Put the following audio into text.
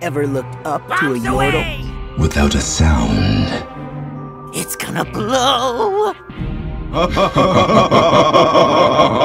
ever looked up to a yordle? Without a sound. It's gonna blow!